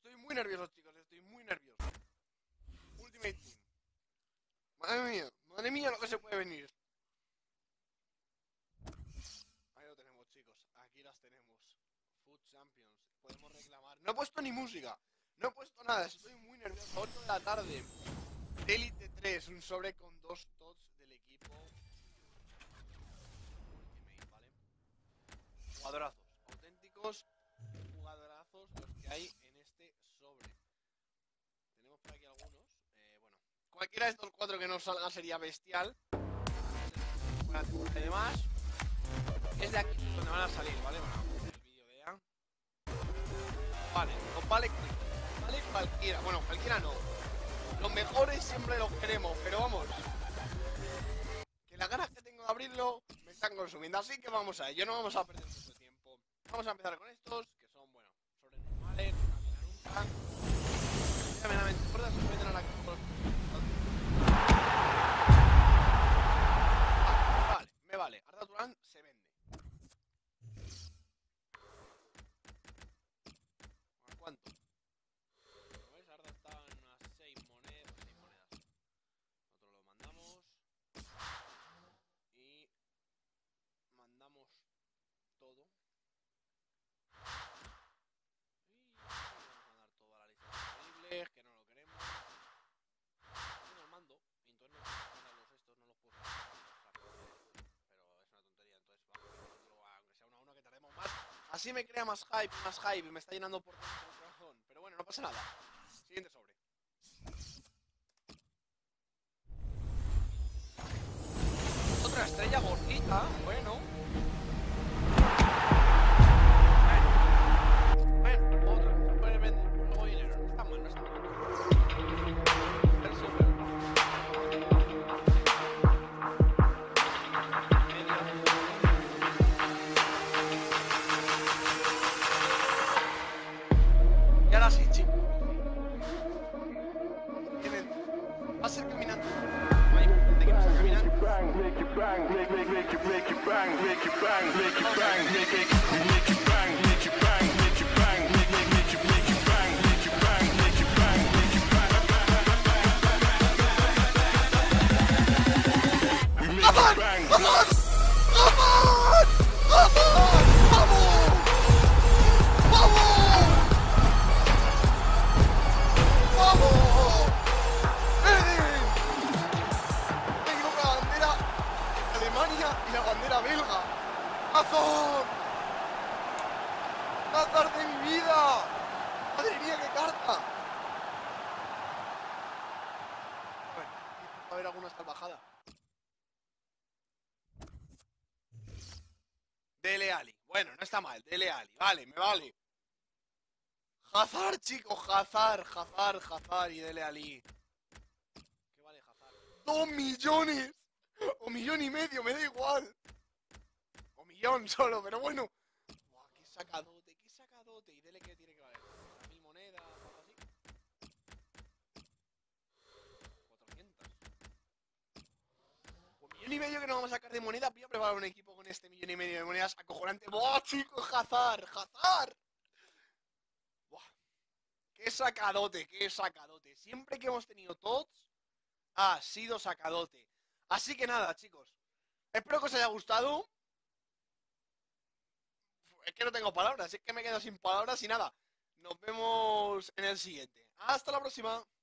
Estoy muy nervioso, chicos, estoy muy nervioso. Ultimate Team. Madre mía lo que se puede venir. Ahí lo tenemos, chicos, aquí las tenemos. Food Champions, podemos reclamar. No he puesto ni música, no he puesto nada, estoy muy nervioso. 8 de la tarde. Elite 3, un sobre con 2 tots del equipo Ultimate, ¿vale? Jugadorazos, auténticos jugadorazos los que hay en este sobre. Tenemos por aquí algunos. Bueno, cualquiera de estos 4 que nos salga sería bestial. Además, es de aquí donde van a salir, ¿vale? Bueno, el vídeo de A. Vale, nos vale cualquiera. Bueno, cualquiera no. Los mejores siempre los queremos, pero vamos, que las ganas que tengo de abrirlo me están consumiendo. Así que vamos a ello, no vamos a perder mucho tiempo. Vamos a empezar con estos, que son, bueno, sobres normales, no cambian nunca. Meramente gordas, se meten a la vale, me vale. Arda Turán se vende. ¿A cuánto? Como ves, Arda está en unas 6 monedas. Nosotros lo mandamos. Y mandamos todo. Y vamos a mandar toda la lista disponible, que no lo queremos. Y nos mando. Y entonces no puedo mandar los estos, no los puedo usar. Pero es una tontería, entonces vamos a hacerlo, aunque sea 1 a 1, que tardemos más. Así me crea más hype, y me está llenando por dentro el corazón. Pero bueno, no pasa nada. Siguiente sobre. Otra estrella gordita, bueno. Bueno, otra. Se puede vender por algo de dinero. No está mal, no está mal. El super. Y ahora sí, chicos. Va a ser caminando. ¿De qué pasa caminando? Y la bandera belga. ¡Hazard! ¡Hazard de mi vida! ¡Madre mía, qué carta! Bueno, va a haber alguna salvajada. Dele Ali. Bueno, no está mal. Dele Ali. Vale, me vale. Hazard, chicos. Hazard y Dele Ali. ¿Qué vale Hazard? 2 millones. O 1,5 millones, me da igual. O 1 millón solo, pero bueno. Buah, qué sacadote. Y dele que tiene que valer. 1000 monedas, algo así. 400. Pues 1,5 millones que no vamos a sacar de moneda. Voy a preparar un equipo con este 1,5 millones de monedas acojonante. ¡Buah, chicos! ¡Hazard! ¡Buah! ¡Qué sacadote! Siempre que hemos tenido tots, ha sido sacadote. Así que nada, chicos. Espero que os haya gustado. Es que no tengo palabras, es que me quedo sin palabras y nada. Nos vemos en el siguiente. Hasta la próxima.